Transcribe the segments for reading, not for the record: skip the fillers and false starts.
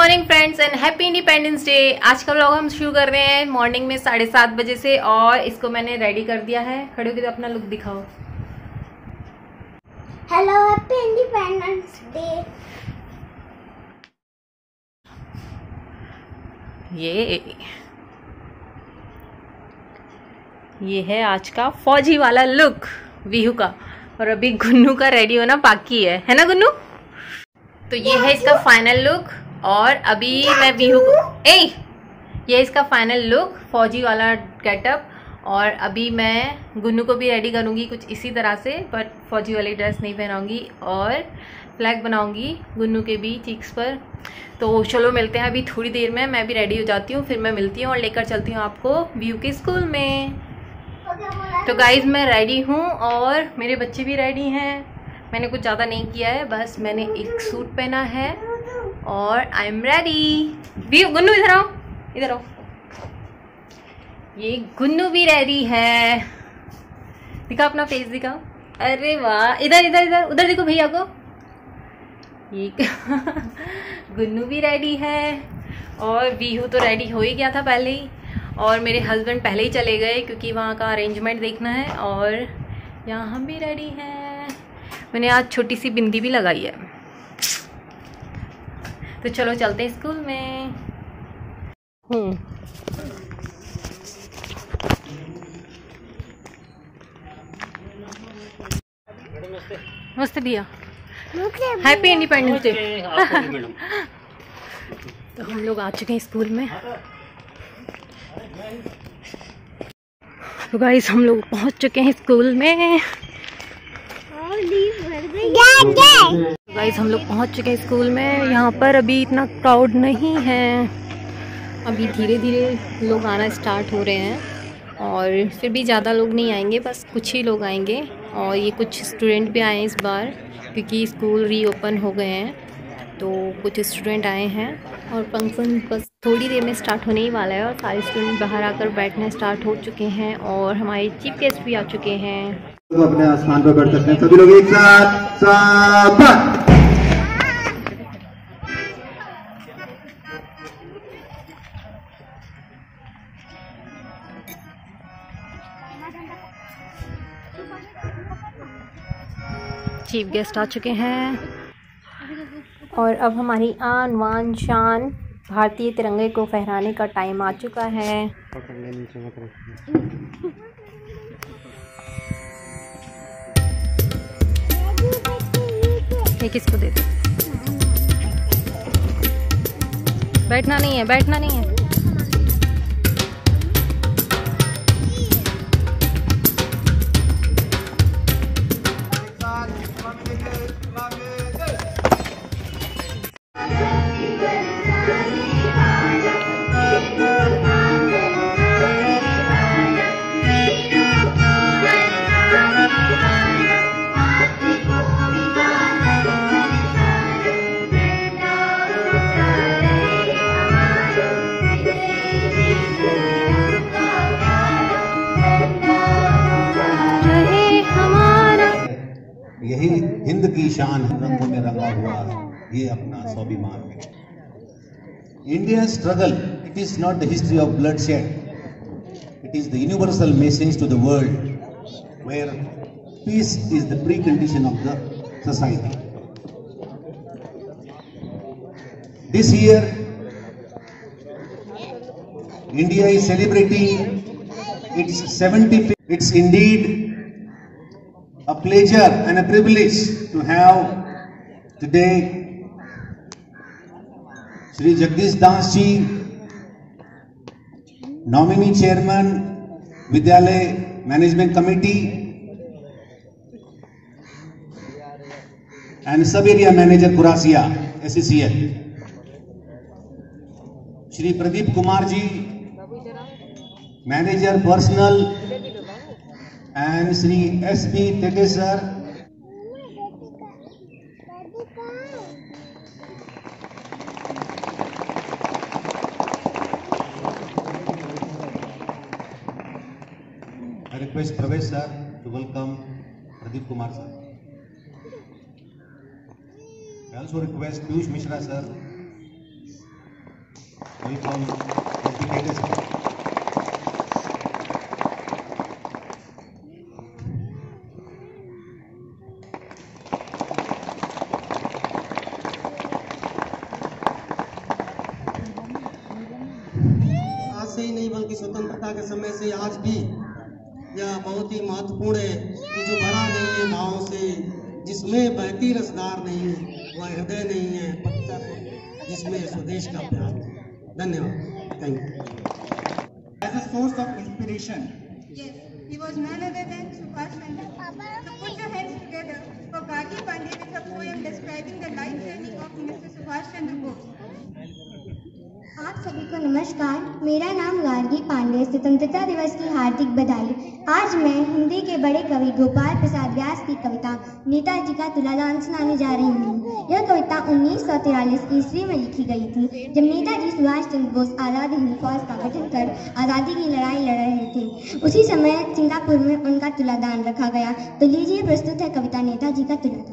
Morning friends and happy independence day. आज का vlog हम शुरू कर रहे हैं मॉर्निंग में 7:30 बजे से और इसको मैंने रेडी कर दिया है। खड़े होकर अपना लुक दिखाओ। Hello, happy independence day. ये है आज का फौजी वाला लुक विहू का। और अभी गुन्नू का रेडी होना बाकी है ना गुन्नू? तो ये है इसका फाइनल लुक। और अभी मैं विहू को ये इसका फाइनल लुक फौजी वाला गेटअप। और अभी मैं गुन्नू को भी रेडी करूँगी कुछ इसी तरह से, बट फौजी वाली ड्रेस नहीं पहनाऊँगी और फ्लैग बनाऊँगी गुन्नू के भी चीक्स पर। तो चलो मिलते हैं अभी थोड़ी देर में। मैं भी रेडी हो जाती हूँ, फिर मैं मिलती हूँ और लेकर चलती हूँ आपको विहू के स्कूल में। तो गाइज मैं रेडी हूँ और मेरे बच्चे भी रेडी हैं। मैंने कुछ ज़्यादा नहीं किया है, बस मैंने एक सूट पहना है और आई एम रेडी। भी गुन्नू इधर आओ, इधर आओ। ये गुन्नू भी रेडी है। दिखा अपना फेस दिखाओ। अरे वाह, इधर इधर इधर उधर देखो भैया को। ये गुन्नू भी रेडी है और वीहू तो रेडी हो ही गया था पहले ही। और मेरे हस्बैंड पहले ही चले गए क्योंकि वहाँ का अरेंजमेंट देखना है। और यहाँ हम भी रेडी हैं। मैंने आज छोटी सी बिंदी भी लगाई है। तो चलो चलते हैं स्कूल में। नमस्ते भैया, हैप्पी इंडिपेंडेंस डे। तो हम लोग आ चुके हैं स्कूल में। तो गाइस हम लोग पहुंच चुके हैं स्कूल में। गाइस हम लोग पहुंच चुके हैं स्कूल में। यहाँ पर अभी इतना क्राउड नहीं है, अभी धीरे धीरे लोग आना स्टार्ट हो रहे हैं। और फिर भी ज़्यादा लोग नहीं आएंगे, बस कुछ ही लोग आएंगे। और ये कुछ स्टूडेंट भी आए हैं इस बार क्योंकि स्कूल रीओपन हो गए हैं, तो कुछ स्टूडेंट आए हैं। और फंक्शन बस थोड़ी देर में स्टार्ट होने ही वाला है और सारे स्टूडेंट बाहर आकर बैठना स्टार्ट हो चुके हैं और हमारे चीफ गेस्ट भी आ चुके हैं। तो अपने आसमान पर बैठ सकते हैं सभी लोग एक साथ। चीफ गेस्ट आ चुके हैं और अब हमारी आन वान शान भारतीय तिरंगे को फहराने का टाइम आ चुका है। ये किसको दे दो? बैठना नहीं है, बैठना नहीं है। यही हिंद की शान रंगों में रंगा हुआ ये अपना स्वाभिमान है। India struggle, it is not the history of bloodshed, it is the universal message to the world where peace is the precondition of the society. This year India is celebrating its 75th. It's indeed a pleasure and a privilege to have today Shri Jagdish Das ji, nominee chairman Vidyalaya Management Committee and sub area manager Kurasiya SCCL, Shri Pradeep Kumar ji, manager personnel, and Shri S.B. Tete sir, I request Pravesh sir to welcome Pradeep Kumar sir. I also request Piyush Mishra sir We call educators. आज से ही नहीं बल्कि स्वतंत्रता के समय से आज भी यह बहुत ही महत्वपूर्ण है कि जो भरा नहीं है भावों से, जिसमें बहती रसदार नहीं है, वह हृदय नहीं है, पत्थर है जिसमें स्वदेश का प्यार है। धन्यवाद। Thank you. As a source of inspiration. Yes, he was none other than Subhash Chandra. So put your hands together for Gargi Pandey with a poem describing the life journey of Mr. Subhash Chandra Bose. आप सभी को नमस्कार। मेरा नाम गार्गी पांडे। स्वतंत्रता दिवस की हार्दिक बधाई। आज मैं हिंदी के बड़े कवि गोपाल प्रसाद व्यास की कविता नेताजी का तुलादान सुनाने जा रही हूँ। यह कविता 1943 ईस्वी में लिखी गई थी, जब नेताजी सुभाष चंद्र बोस आज़ाद हिंद फौज का गठन कर आज़ादी की लड़ाई लड़ रहे थे। उसी समय सिंगापुर में उनका तुलादान रखा गया। तो लीजिए प्रस्तुत है कविता नेताजी का तुलादान।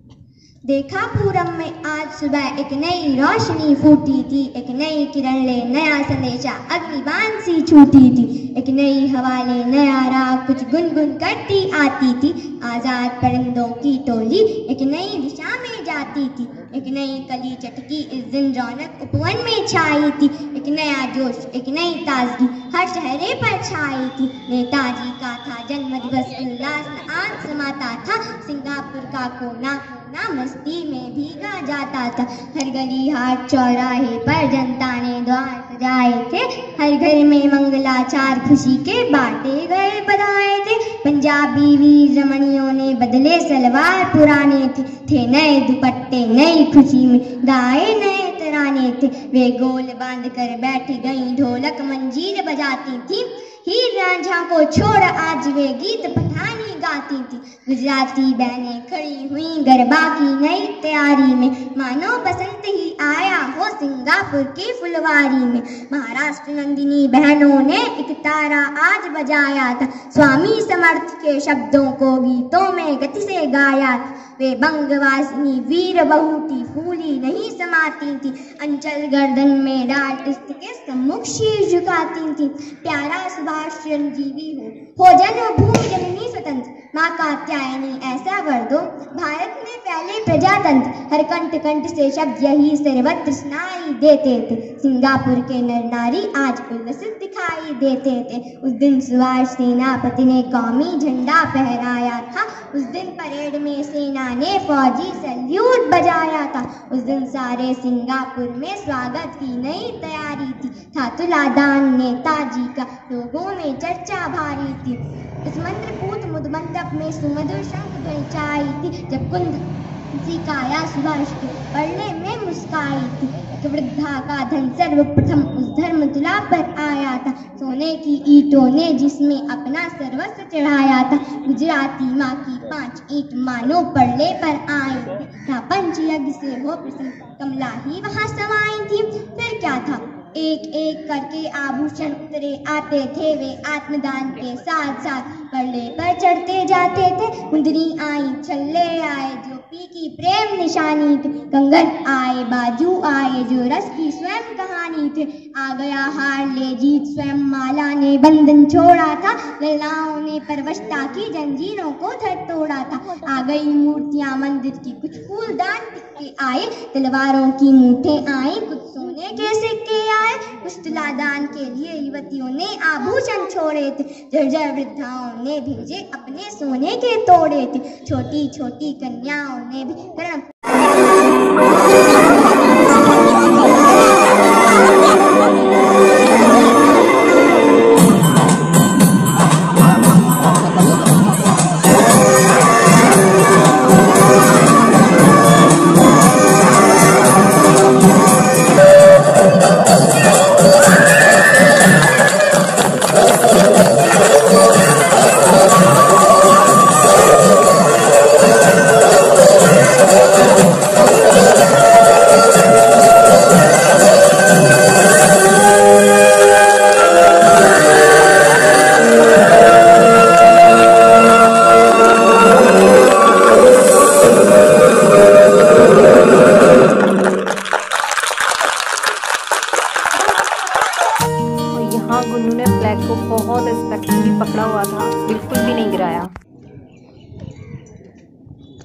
देखा पूरब में आज सुबह एक नई रोशनी फूटी थी, एक नई किरण ले नया संदेशा अग्निबाण सी छूटी थी, एक नई हवा ले नया राग कुछ गुनगुन करती आती थी, आजाद परिंदों की टोली एक नई दिशा में जाती थी, एक नई कली चटकी इस दिन रौनक उपवन में छाई थी, एक नया जोश एक नई ताजगी हर चेहरे पर छाई थी। नेताजी का था जन्म दिवस, उल्लास आन समाता था, सिंगापुर का कोना कोना मस्ती में भीगा जाता था। हर गली हाट चौराहे पर जनता ने द्वार सजाए थे, हर घर में मंगलाचार खुशी के बांटे गए बधाए थे। पंजाबी वीर रमणियों ने बदले सलवार पुराने थे नए दुपट्टे नई खुशी में गाए नए तराने थे। वे गोल बांध कर बैठ गई ढोलक मंजीर बजाती थी, हीर रांझा को छोड़ आज वे गीत पठानी गाती थी। गुजराती बहनें खड़ी हुई गरबा की नई तैयारी में, मानो बसंत ही आया हो सिंगापुर की फुलवारी में। महाराष्ट्र नंदिनी बहनों ने एक तारा आज बजाया था, स्वामी समर्थ के शब्दों को गीतों में गति से गाया था। वे बंगवासिनी वीर बहूटी फूली नहीं समाती थी, अंचल गर्दन में डाल के सम्मुख शीर झुकाती थी। प्यारा सुभाष चिरंजीवी हो जन्मभूमि जननी स्वतंत्र, माँ कात्यायनी ऐसा वर दो, भारत में फैले प्रजातंत्र। हर कंठ कंठ से शब्द यही सर्वत्र सुनाई देते थे, सिंगापुर के नर नारी आज उल्लसित दिखाई देते थे। उस दिन सुभाष सेनापति ने कौमी झंडा फहराया था, उस दिन परेड में सेना ने फौजी सैल्यूट बजाया था। उस दिन सारे सिंगापुर में स्वागत की नई तैयारी थी, था तुलादान नेताजी का लोगों में चर्चा भारी थी। इस मंत्रपूत मुदमंडप में सुमधुर शंख ध्वनि छाई थी, जब कुंद सी काया सुभाष के पड़ने में मुस्काई थी। एक वृद्धा का धन सर्वप्रथम उस धर्मतुला पर आया था, सोने की ईंटों ने जिसमें अपना सर्वस्व चढ़ाया था। गुजराती माँ की 5 ईंट मानो पड़ने पर आई थी, था पंच यज्ञ से हो प्रसन्न कमला ही वहाँ समाई थी। फिर क्या था, एक एक करके आभूषण उतरे आते थे, वे आत्मदान के साथ साथ पल्ले पर चढ़ते जाते थे। मुंदरी आई छल्ले आए जो पी की प्रेम निशानी थी, कंगन आए बाजू आए जो रस की स्वयं कहानी थे। आ गया हार ले जीत स्वयं माला ने बंधन छोड़ा था, ललाओं ने परवशता की जंजीरों को धर तोड़ा था। आ गई मूर्तियां मंदिर की कुछ फूलदान टिक्के आए, तलवारों की मूठें आई कुछ सोने के सिक्के आए। कुछ तुलादान के लिए युवतियों ने आभूषण छोड़े थे, जर्जर वृद्धाओं ने भेजे अपने सोने के तोड़े थे। छोटी छोटी कन्याओं ने भी करण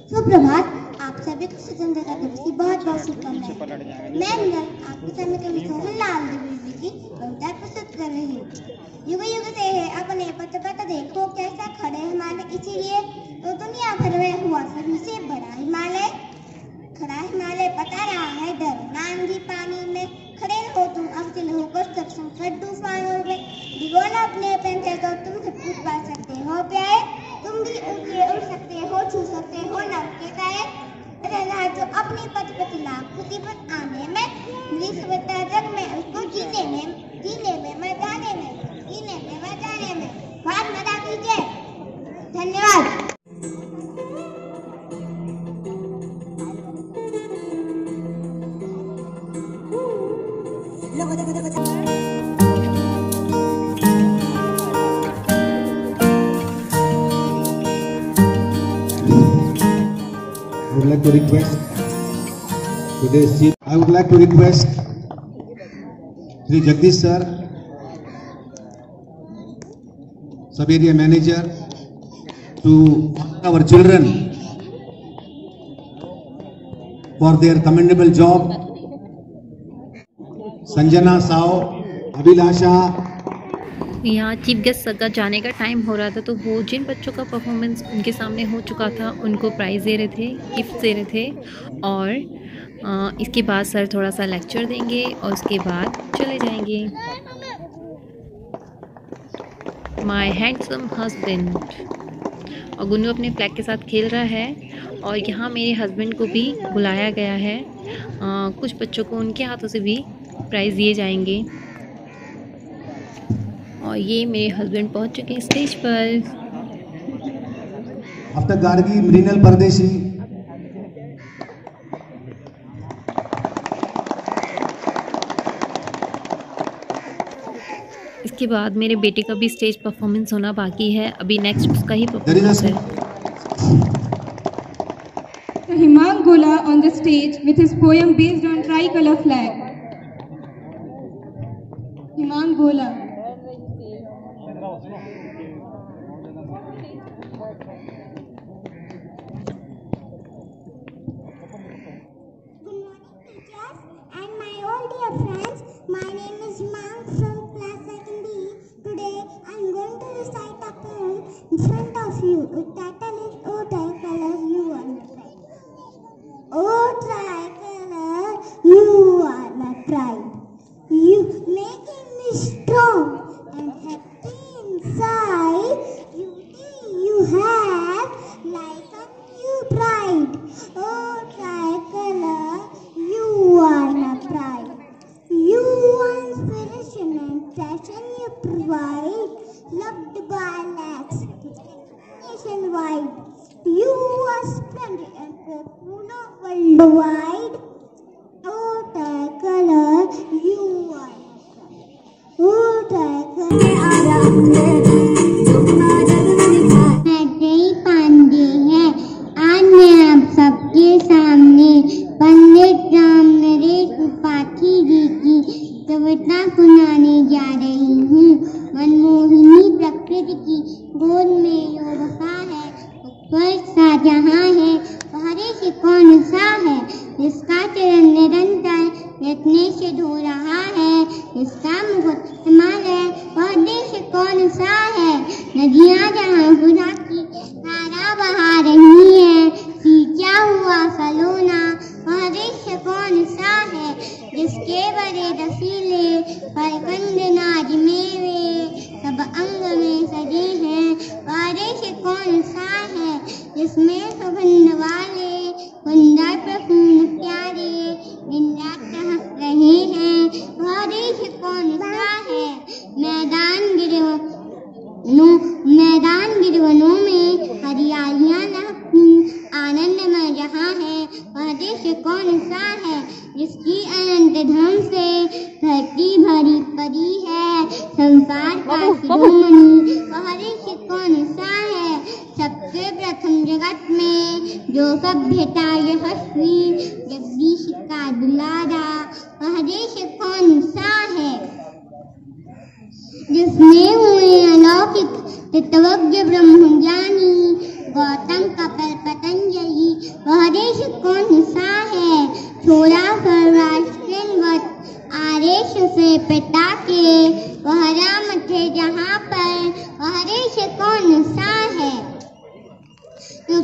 सुप्रभात। आप सभी को स्वतंत्रता दिवस की बहुत बहुत शुभकामनाएं। मैं आपके सामने कवि सोहनलाल द्विवेदी की कविता प्रस्तुत कर रही हूँ। युग युग से है अपने पथ पथ देखो कैसा खड़े हिमालय, इसीलिए तो दुनिया भर में हुआ सभी से बड़ा हिमालय। खड़ा हिमालय पता रहा है डर नांगी पानी में, खड़े हो तुम अवतिल होकर सब संकट तूफानों में। भिगोना अपने पैंते तो तुम सब कुछ पा सकते हो प्यारे, तुम भी ऊंचे उड़ सकते हो, छू सकते हो नव के तारे। रहना जो अपनी पथ लाख मुसीबत आने में, मिली सुविधा जग में उसको जीने में मजाने में भारत माता की जय। धन्यवाद। I would like to request today's chief. I would like to request Sri Jagdish sir, sub area manager, to honor our children for their commendable job. Sanjana Sao, अभिलाषा। यहाँ चीफ गेस्ट का जाने का टाइम हो रहा था, तो वो जिन बच्चों का परफॉर्मेंस उनके सामने हो चुका था उनको प्राइज़ दे रहे थे, गिफ्ट दे रहे थे। और इसके बाद सर थोड़ा सा लेक्चर देंगे और उसके बाद चले जाएंगे। My handsome husband. और गुन्नू अपने फ्लैग के साथ खेल रहा है। और यहाँ मेरे हस्बैंड को भी बुलाया गया है। कुछ बच्चों को उनके हाथों से भी प्राइज़ दिए जाएंगे। और ये मेरे हस्बैंड पहुंच चुके हैं स्टेज पर। आफ्टर गार्गी मृणाल परदेशी। इसके बाद मेरे बेटे का भी स्टेज परफॉर्मेंस होना बाकी है, अभी नेक्स्ट उसका ही परफॉर्मेंस है। Himang Gola on the stage with his poem based on tricolor flag. Himang Gola. Friends, my name is Himang from class 2nd B. Today I am going to recite a poem in front of you. Its title is "Oh Tricolor, You Are My Pride." Oh Tricolor, you are my pride. You making me strong and happy inside. You have like a new pride. Oh Tricolor, you are my pride. You are inspiration and passion you provide, loved by lakhs nationwide. You are splendid and popular worldwide. Oh Tricolor, you are my pride. Oh Tricolor, मैं पांडे है। आज मैं आप सबके सामने पंडित राम नरेश त्रिपाठी जी की कविता सुनाने जा रही हूँ। मनमोहिनी प्रकृति की गोद में जो बसा है, ऊपर सा जहाँ है, पहरे से कौन सा है, जिसका चरण निरंतर यत्न से धो रहा है, जिसका मुकुट हिमालय, वह देश कौन सा है। नदियाँ जहाँ खुदा की धारा बहा रही है, सींचा हुआ सलोना, वह देश कौन सा है। जिसके बड़े रसीले फलकंद नाज मेवे सब अंग में सजे हैं, वह देश कौन सा है। जिसमें सुगंध वाले सुंदर प्रसून प्यारे दिन रात हंस रहे हैं, वह देश कौन सा है। मैदान गिरवनों में हरियालियां लहकती आनंदमय जहाँ है, वह देश कौन सा है। जिसकी अनंत धर्म से धरती भरी पड़ी है, संसार का शिरोमणि, वह देश कौन सा है। सबसे प्रथम जगत में जो सभ्यता यशस्वी, जगदीश का दुलारा, वह देश कौन सा है। जिसमें हुए अलौकिक तत्वज्ञ ब्रह्मज्ञानी, गौतम कपिल पतंजलि,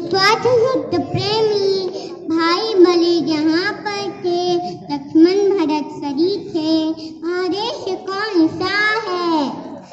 निस्वार्थ युद्ध प्रेमी भाई भले जहाँ पर थे, लक्ष्मण भरत शरीर थे, देश कौन सा है।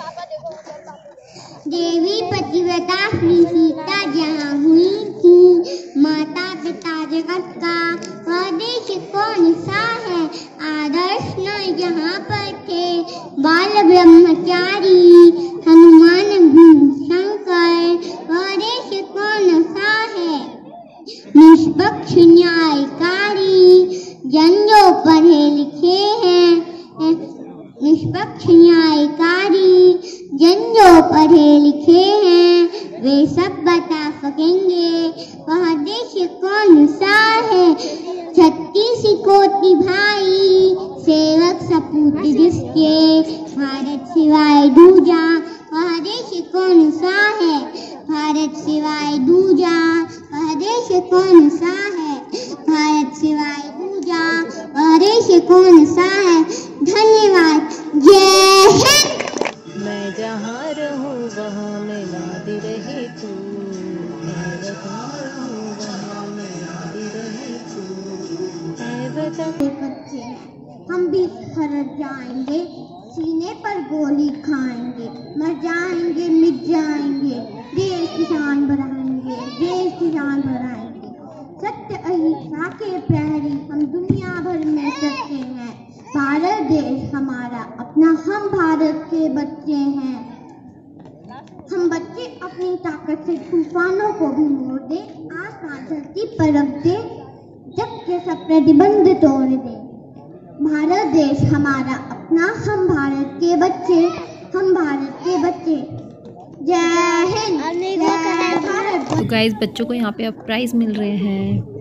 देवी पतिव्रता श्री सीता जहाँ हुई थी, माता पिता जगत का वह देश कौन सा है। आदर्श न जहाँ पर थे, बाल ब्रह्मचारी हनुमान शंकर वह देश कौन सा है। निष्पक्ष न्यायकारी जन जो पढ़े लिखे हैं, निष्पक्ष न्यायकारी जन जो पढ़े लिखे हैं, वे सब बता सकेंगे वह देश कौन सा है। 36 कोटि भाई सेवक सपूत जिसके, भारत सिवाय दूजा वह देश कौन सा है। भारत सिवाय दूजा वह देश कौन सा है। भारत सिवाय दूजा वह देश कौन सा है। धन्यवाद। जय हिंद। मैं जहाँ रहूँ वहाँ मिलाती रहे तू, मैं जहाँ रहूँ वहाँ मिलाती रहे तू, ऐ वतन। बच्चे हम भी खरच जाएंगे, सीने पर गोली खाएंगे, मर जाएंगे मिट जाएंगे, देश की शान बढ़ाएंगे, देश की शान बढ़ाएंगे। सत्य अहिंसा के प्रहरी हम दुनिया भर में करते हैं। भारत देश हमारा अपना, हम भारत के बच्चे हैं। हम बच्चे अपनी ताकत से तूफानों को भी मोड़ दे, आसमान धरती पर रख दे, जग के सब प्रतिबंध तोड़ दे। भारत देश हमारा अपना, हम भारत के बच्चे, हम भारत के बच्चे। जय हिंद, जय भारत। तो गाइस बच्चों को यहाँ पे अब प्राइज मिल रहे हैं।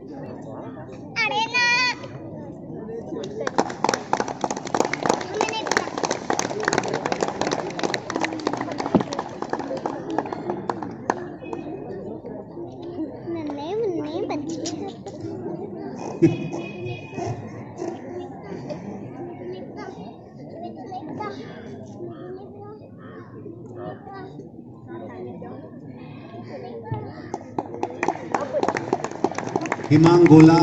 हिमांग गोला,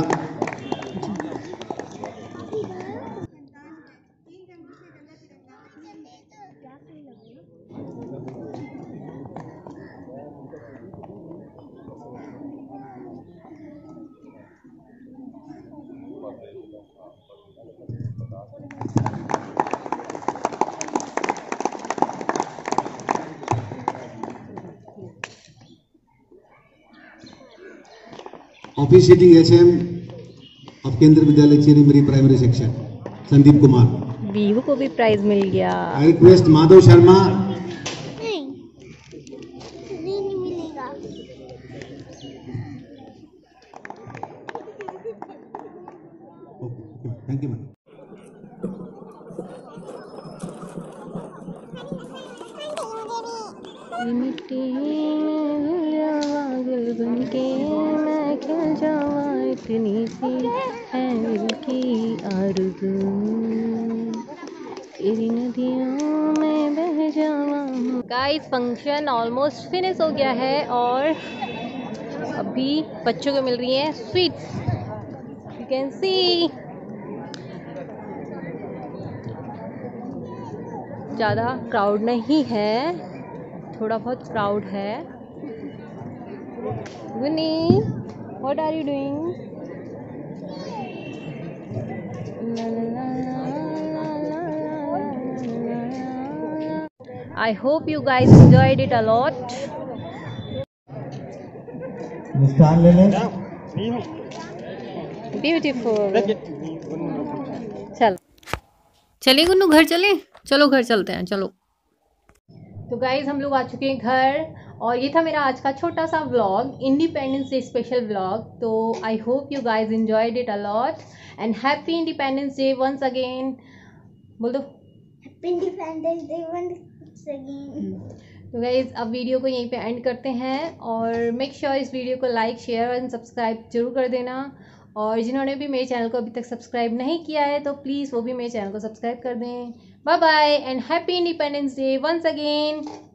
ऑफिशिएटिंग एचएम ऑफ केंद्रीय Vidyalaya Chirimiri primary section Sandeep Kumar. Bihu को भी प्राइज मिल गया। I request Madhav Sharma. नहीं मिलेगा। Thank you ma'am. मिट्टी बन के मैं खिल जाऊँ, इतनी सी है दिल की आरज़ू, तेरी नदियों में बह जाऊँ। गाइस फंक्शन ऑलमोस्ट फिनिश हो गया है और अभी बच्चों को मिल रही है स्वीट्स। यू कैन सी ज़्यादा क्राउड नहीं है, थोड़ा बहुत क्राउड है। Winnie, what are you doing? La, la, la, la, la, la, la. I hope you guys enjoyed it a lot. Beautiful. चलिए गुन्नू घर चले, चलो घर चलते हैं, चलो। तो गाइज हम लोग आ चुके हैं घर और ये था मेरा आज का छोटा सा vlog, independence day special vlog. तो I hope you guys enjoyed it a lot and happy independence day once again. बोल दो happy independence day once again. तो गाइज अब वीडियो को यहीं पे एंड करते हैं और मेक श्योर इस वीडियो को लाइक शेयर एंड सब्सक्राइब जरूर कर देना। और जिन्होंने भी मेरे चैनल को अभी तक सब्सक्राइब नहीं किया है तो प्लीज़ वो भी मेरे चैनल को सब्सक्राइब कर दें। Bye bye and happy independence day once again.